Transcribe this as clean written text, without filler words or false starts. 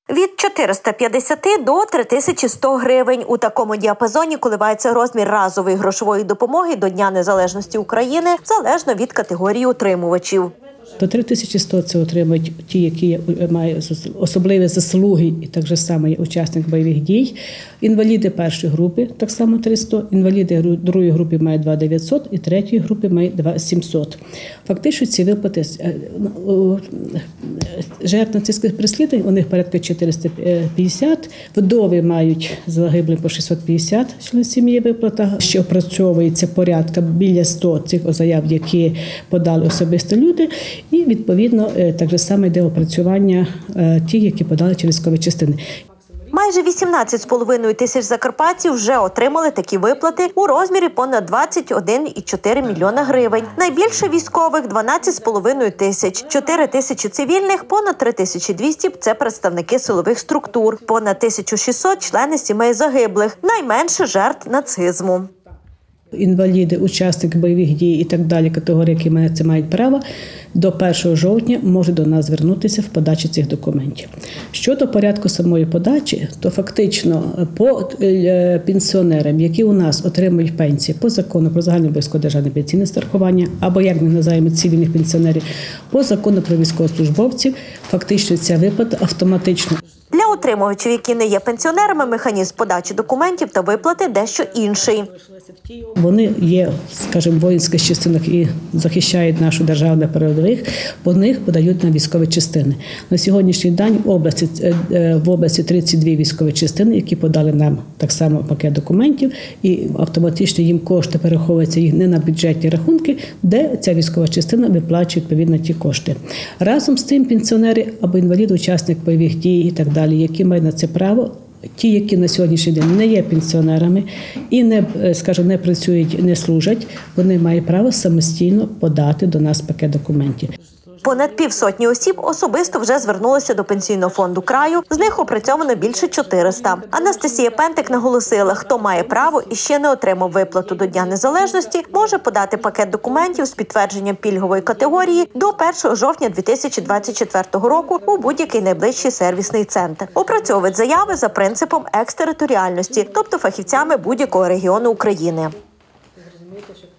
Від 450 до 3100 гривень. У такому діапазоні коливається розмір разової грошової допомоги до Дня Незалежності України, залежно від категорії отримувачів. До 3100 це отримують ті, які мають особливі заслуги, і так же само є учасник бойових дій. Інваліди першої групи так само 300, інваліди другої групи мають 2900 і третьої групи мають 2700. Фактично ці виплати жертв нацистських переслідувань, у них порядка 450, вдови мають загиблих по 650 член сім'ї виплата, що опрацьовується порядка біля 100 цих заяв, які подали особисто люди. І, відповідно, так же само йде опрацювання ті, які подали через військові частини. Майже 18,5 тисяч закарпатців вже отримали такі виплати у розмірі понад 21,4 мільйона гривень. Найбільше військових – 12,5 тисяч. 4 тисячі цивільних, понад 3200 – це представники силових структур, понад 1600 – члени сімей загиблих, найменше жертв нацизму. Інваліди, учасники бойових дій і так далі, категорії, які на це мають право, до 1 жовтня можуть до нас звернутися в подачі цих документів. Щодо порядку самої подачі, то фактично по пенсіонерам, які у нас отримують пенсії по закону про загальнообов'язкове державне пенсійне страхування, або, як ми називаємо, цивільних пенсіонерів, по закону про військовослужбовців, фактично ця виплата автоматично. Для отримувачів, які не є пенсіонерами, механізм подачі документів та виплати дещо інший. Вони є, скажімо, в воїнських частинах і захищають нашу державу на передових, по них подають на військові частини. На сьогоднішній день в області 32 військові частини, які подали нам так само пакет документів, і автоматично їм кошти перераховуються їх не на бюджетні рахунки, де ця військова частина виплачує відповідно ті кошти. Разом з тим пенсіонери або інваліди, учасник бойових дій і так далі, які мають на це право, ті, які на сьогоднішній день не є пенсіонерами і не працюють, не служать, вони мають право самостійно подати до нас пакет документів. Понад півсотні осіб особисто вже звернулися до Пенсійного фонду краю, з них опрацьовано більше 400. Анастасія Пентик наголосила, хто має право і ще не отримав виплату до Дня Незалежності, може подати пакет документів з підтвердженням пільгової категорії до 1 жовтня 2024 року у будь-який найближчий сервісний центр. Опрацьовують заяви за принципом екстериторіальності, тобто фахівцями будь-якого регіону України.